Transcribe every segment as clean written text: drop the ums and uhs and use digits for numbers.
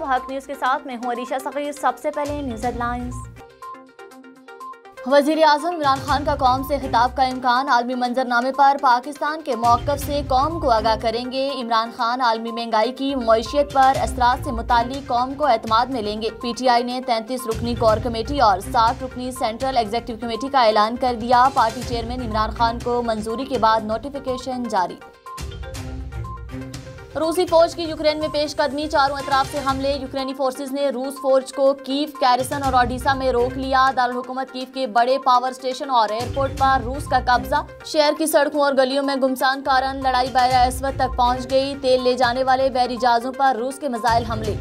हक न्यूज के साथ मैं हूं अरीशा सगीर। सबसे पहले न्यूज हेडलाइंस। वजीर आजम इमरान खान का कौम से खिताब का इम्कान। आलमी मंजरनामे पर पाकिस्तान के मौक़िफ़ से कौम को आगाह करेंगे। इमरान खान आलमी महंगाई की मईशियत पर असरात से मुताल्लिक कौम को एतमाद में लेंगे। PTI ने 33 रुकनी कोर कमेटी और 60 रुकनी सेंट्रल एग्जीक्यूटिव कमेटी का ऐलान कर दिया। पार्टी चेयरमैन इमरान खान को मंजूरी के बाद नोटिफिकेशन जारी। रूसी फौज की यूक्रेन में पेशकदमी, चारों अतराफ से हमले। यूक्रेनी फोर्सेज ने रूस फौज को कीव, कैरिसन और ओडिशा में रोक लिया। दारुल हुकूमत कीव के बड़े पावर स्टेशन और एयरपोर्ट पर रूस का कब्जा। शहर की सड़कों और गलियों में गुमसान कारण लड़ाई बहरा अस्वद तक पहुंच गई। तेल ले जाने वाले बहरी जहाजों पर रूस के मिसाइल हमले।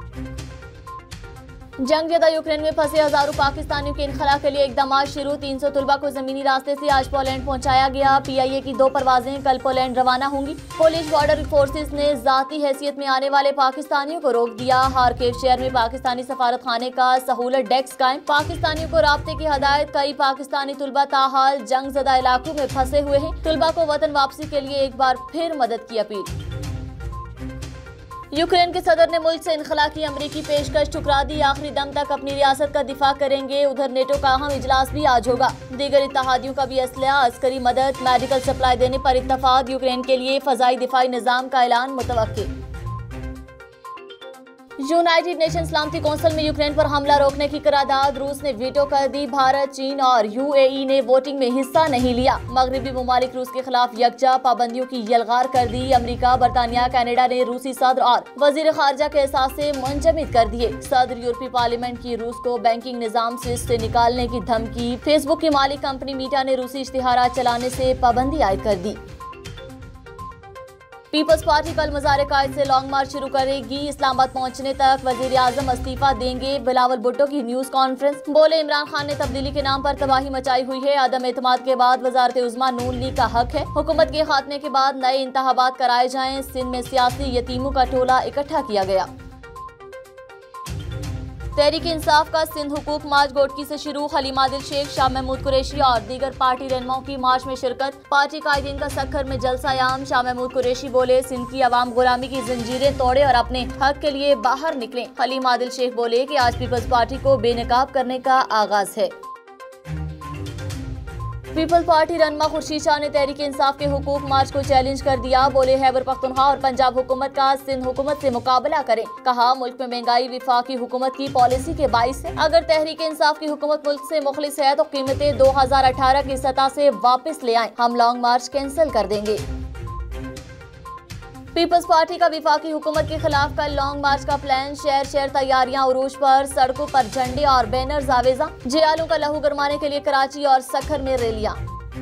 जंगजदा यूक्रेन में फंसे हजारों पाकिस्तानियों के इनखला के लिए इकदाम शुरू। 300 तुलबा को जमीनी रास्ते से आज पोलैंड पहुंचाया गया। PIA की 2 परवाजें कल पोलैंड रवाना होंगी। पुलिस बॉर्डर फोर्सेस ने जाती हैसियत में आने वाले पाकिस्तानियों को रोक दिया। हारकेव शहर में पाकिस्तानी सफारत खाने का सहूलत डेस्क कायम। पाकिस्तानियों को राब्ते की हदायत। कई पाकिस्तानी तुलबा ताहाल जंगजदा इलाकों में फंसे हुए हैं। तुलबा को वतन वापसी के लिए एक बार फिर मदद की अपील। यूक्रेन के सदर ने मुल्क से इनखला की अमरीकी पेशकश ठुकरा दी। आखिरी दम तक अपनी रियासत का दिफा करेंगे। उधर नेटो का अहम इजलास भी आज होगा। दीगर इत्तेहादियों का भी असलहा, अस्करी मदद, मेडिकल सप्लाई देने पर इत्तफाक। यूक्रेन के लिए फजाई दिफाई निजाम का ऐलान मुतवक्किल। यूनाइटेड नेशन सलामती कौंसिल में यूक्रेन पर हमला रोकने की करारदाद रूस ने वीटो कर दी। भारत, चीन और UAE ने वोटिंग में हिस्सा नहीं लिया। मगरबी ममालिक रूस के खिलाफ यकजा पाबंदियों की यलगार कर दी। अमेरिका, बरतानिया, कनाडा ने रूसी सदर और वजीर खारजा के एहसास से मुंजमद कर दिए। सदर यूरोपीय पार्लियामेंट की रूस को बैंकिंग निजाम से निकालने की धमकी। फेसबुक की मालिक कंपनी मीटा ने रूसी इश्तिहारात चलाने से पाबंदी आयद कर दी। पीपल्स पार्टी कल मज़ार कायद से लॉन्ग मार्च शुरू करेगी। इस्लामाबाद पहुंचने तक वजीर आजम इस्तीफा देंगे। बिलावल भुट्टो की न्यूज कॉन्फ्रेंस। बोले, इमरान खान ने तब्दीली के नाम पर तबाही मचाई हुई है। अदम एतमाद के बाद वजारत उज़्मा नून लीग का हक है। हुकूमत के खात्मे के बाद नए इंतखाबात कराए जाएं। सिंध में सियासी यतीमों का टोला इकट्ठा किया गया। तहरीक इंसाफ का सिंध हुकूक मार्च गोटकी से शुरू। हलीम आदिल शेख, शाह महमूद कुरैशी और दीगर पार्टी रहनुमाओं की मार्च में शिरकत। पार्टी कायदीन का सक्खर में जलसा-ए-आम। शाह महमूद कुरैशी बोले, सिंध की अवाम गुलामी की जंजीरें तोड़े और अपने हक के लिए बाहर निकलें। हलीम आदिल शेख बोले कि आज पीपल्स पार्टी को बेनकाब करने का आगाज है। पीपल्स पार्टी रहनुमा खुर्शीद शाह ने तहरीक इंसाफ के हुकूक मार्च को चैलेंज कर दिया। बोले, खैबर पख्तूनख्वा और पंजाब हुकूमत का सिंध हुकूमत से मुकाबला करें। कहा, मुल्क में महंगाई वफाकी हुकूमत की पॉलिसी के बाइस है। अगर तहरीक इंसाफ की हुकूमत मुल्क से मुखलिस है तो कीमतें 2018 की सतह से वापस ले आएं। हम लॉन्ग मार्च कैंसिल कर देंगे। पीपल्स पार्टी का विफाकी हुकूमत के खिलाफ कल लॉन्ग मार्च का प्लान। शहर शहर तैयारियां उरूज पर। सड़कों पर झंडे और बैनर्स आवेजा। जियालों का लहू गरमाने के लिए कराची और सखर में रैलियां।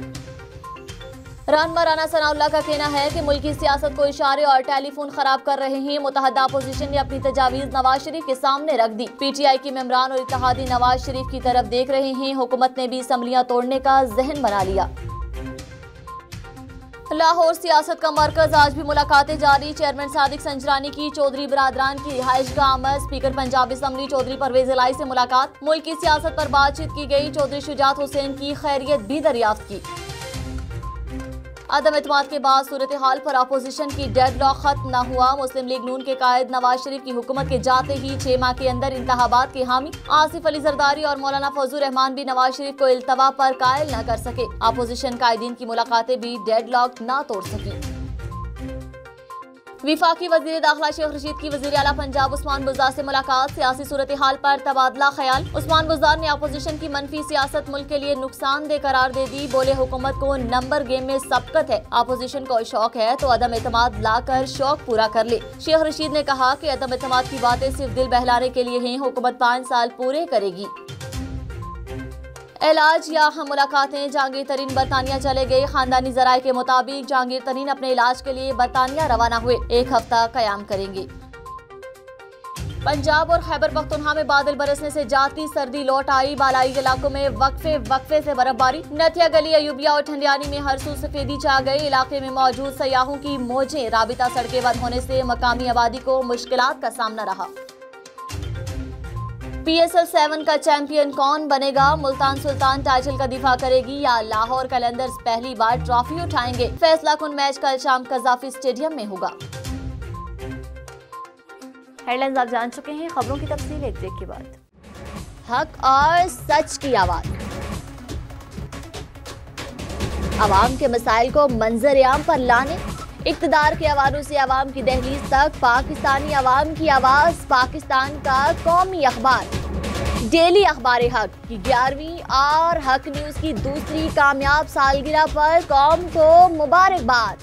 रहनुमा राना सनाउल्लाह का कहना है कि मुल्क की सियासत को इशारे और टेलीफोन खराब कर रहे हैं। मुतहदा अपोजिशन ने अपनी तजावीज नवाज शरीफ के सामने रख दी। PTI के मेंबरान और इत्तेहादी नवाज शरीफ की तरफ देख रहे हैं। हुकूमत ने भी असम्बलियां तोड़ने का जहन बना लिया। लाहौर सियासत का मरकज, आज भी मुलाकातें जारी। चेयरमैन सादिक संजरानी की चौधरी बरादरान की रिहाइश का आमद। स्पीकर पंजाब असम्बली चौधरी परवेज इलाही से मुलाकात। मुल्क की सियासत पर बातचीत की गई। चौधरी शुजात हुसैन की खैरियत भी दरियाफ्त की। अदम एतमाद के बाद सूरत हाल पर अपोजिशन की डेडलॉक खत्म न हुआ। मुस्लिम लीग नून के कायद नवाज शरीफ की हुकूमत के जाते ही 6 माह के अंदर इंतखाबात के हामी आसिफ अली जरदारी और मौलाना फजल रहमान भी नवाज शरीफ को इल्तवा पर कायल न कर सके। अपोजिशन कायदीन की मुलाकातें भी डेडलॉक न तोड़ सकी। विफाकी वजीर दाखिला शेख रशीद की वजीर आला पंजाब उस्मान बुज़दार से मुलाकात। सियासी सूरत हाल पर तबादला ख्याल। उस्मान बुज़दार ने अपोजिशन की मनफी सियासत मुल्क के लिए नुकसानदेह करार दे दी। बोले, हुकूमत को नंबर गेम में सबकत है। अपोजिशन को शौक है तो अदम एतमाद लाकर शौक पूरा कर ले। शेख रशीद ने कहा कि अदम एतमाद की बातें सिर्फ दिल बहलाने के लिए हैं। हुकूमत 5 साल पूरे करेगी। इलाज या हम मुलाकातें। जहांगीर तरीन बरतानिया चले गए। खानदानी जराये के मुताबिक जहांगीर तरीन अपने इलाज के लिए बरतानिया रवाना हुए। 1 हफ्ता कयाम करेंगे। पंजाब और खैबर पख्तूनख्वा में बादल बरसने से जाती सर्दी लौट आई। बालाई इलाकों में वक्फे से बर्फबारी। नथिया गली, अयूबिया और ठंडियानी में हर सू सफेदी छा गई। इलाके में मौजूद सयाहों की मौजें। राबिता सड़कें बंद होने से मकामी आबादी को मुश्किलात का सामना रहा। PSL 7 का चैंपियन कौन बनेगा? मुल्तान सुल्तान टाइटल का दिफा करेगी या लाहौर कलंदर्स पहली बार ट्रॉफी उठाएंगे? फैसला कुन मैच कल शाम कज़ाफी स्टेडियम में होगा। हेडलाइंस आप जान चुके हैं, खबरों की तफसील एक ब्रेक के बाद। हक और सच की आवाज, आवाम के मसाइल को मंजर-ए-आम पर लाने, इक्तदार के अवानों से आवाम की दहलीज तक पाकिस्तानी आवाम की आवाज, पाकिस्तान का कौमी अखबार डेली अखबार हक की 11वीं और हक न्यूज की दूसरी कामयाब सालगिरह पर कौम को मुबारकबाद।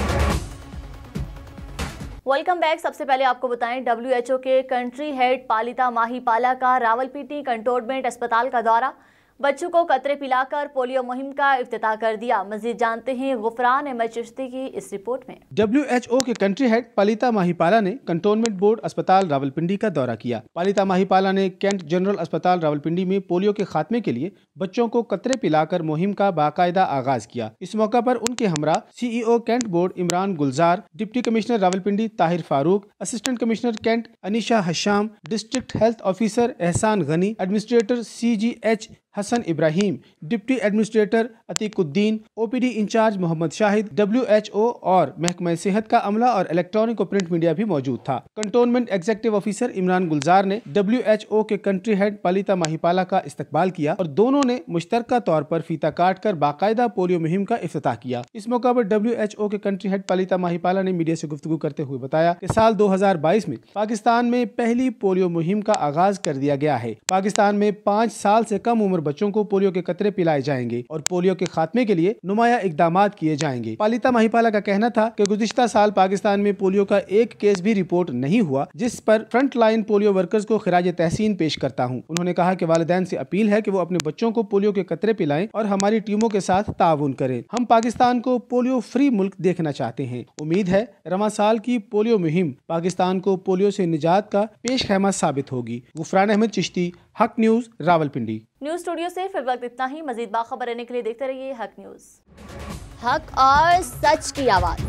Welcome back. सबसे पहले आपको बताएं, WHO के कंट्री हेड पालिता माहीपाला का रावलपिंडी कंटोनमेंट अस्पताल का दौरा, बच्चों को कतरे पिलाकर पोलियो मुहिम का इफ्तिताह कर दिया। मजीद जानते हैं गुफरान अहमद चिश्ती की इस रिपोर्ट में। WHO के कंट्री हेड पालिता माहीपाला ने कंटोनमेंट बोर्ड अस्पताल रावलपिंडी का दौरा किया। पालिता माहीपाला ने कैंट जनरल अस्पताल रावलपिंडी में पोलियो के खात्मे के लिए बच्चों को कतरे पिलाकर मुहिम का बाकायदा आगाज किया। इस मौका पर उनके हमरा CEO cantt board Imran Gulzar, deputy commissioner Rawalpindi Tahir Farooq, assistant commissioner cantt Anisha Hasham, district health officer Ehsan Ghani, administrator CGH Hassan Ibrahim, deputy administrator Atiquddin, OPD incharge Mohammad Shahid, WHO और महकमा सेहत का अमला और इलेक्ट्रॉनिक और प्रिंट मीडिया भी मौजूद था। Cantonment executive officer Imran Gulzar ने WHO के कंट्री हेड पालिता माहीपाला का इस्तकबाल किया और दोनों ने मुश्तरका तौर पर फीता काट कर बाकायदा पोलियो मुहिम का इफ्तिताह किया। इस मौका पर WHO के कंट्री हेड पालिता माहीपाला ने मीडिया से गुफ्तगू करते हुए बताया कि साल 2022 में पाकिस्तान में पहली पोलियो मुहिम का आगाज कर दिया गया है। पाकिस्तान में 5 साल से कम उम्र बच्चों को पोलियो के कतरे पिलाए जाएंगे और पोलियो के खात्मे के लिए नुमाया इकदामात किए जाएंगे। पालिता माहीपाला का कहना था कि गुज़िश्ता साल पाकिस्तान में पोलियो का एक केस भी रिपोर्ट नहीं हुआ, जिस पर फ्रंट लाइन पोलियो वर्कर्स को खिराज तहसीन पेश करता हूं। उन्होंने कहा कि वालिदैन से अपील है कि वो अपने बच्चों को पोलियो के कतरे पिलाएं और हमारी टीमों के साथ ताउन करें। हम पाकिस्तान को पोलियो फ्री मुल्क देखना चाहते हैं। उम्मीद है रवां साल की पोलियो मुहिम पाकिस्तान को पोलियो से निजात का पेश खैमा साबित होगी। गुफरान अहमद चिश्ती, हक न्यूज, रावलपिंडी। न्यूज स्टूडियो से फिर वक्त इतना ही। मजीद बाखबर रहने के लिए देखते रहिए हक न्यूज। हक और सच की आवाज,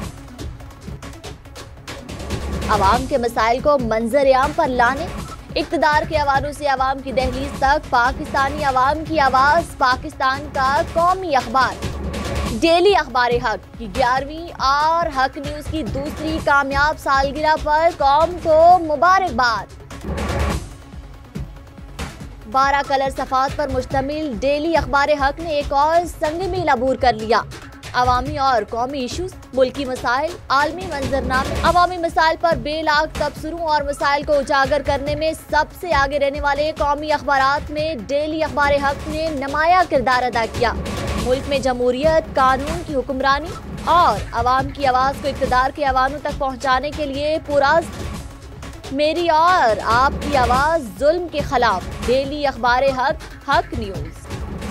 आवाम के मसाइल को मंजर-ए-आम पर लाने, इक्तदार के अवानों से आवाम की दहलीज तक पाकिस्तानी आवाम की आवाज, पाकिस्तान का कौमी अखबार डेली अखबार हक की 11वीं और हक न्यूज की दूसरी कामयाब सालगिरह पर कौम को मुबारकबाद। 12 कलर सफात पर मुश्तमिल डेली अखबार हक ने एक और संग मील अबूर कर लिया। अवामी और कौमी इशूज, मुल्की मसाइल, आलमी मंजरनामे, अवामी मसाइल पर बेलाग तबसरों और मसाइल को उजागर करने में सबसे आगे रहने वाले कौमी अखबारात में डेली अखबार हक ने नुमाया किरदार अदा किया। मुल्क में जमहूरियत, कानून की हुक्मरानी और अवाम की आवाज़ को इक़्तिदार के अवानों तक पहुँचाने के लिए पूरा मेरी और आपकी आवाज़ जुल्म के खिलाफ डेली अखबार हक, हक न्यूज़।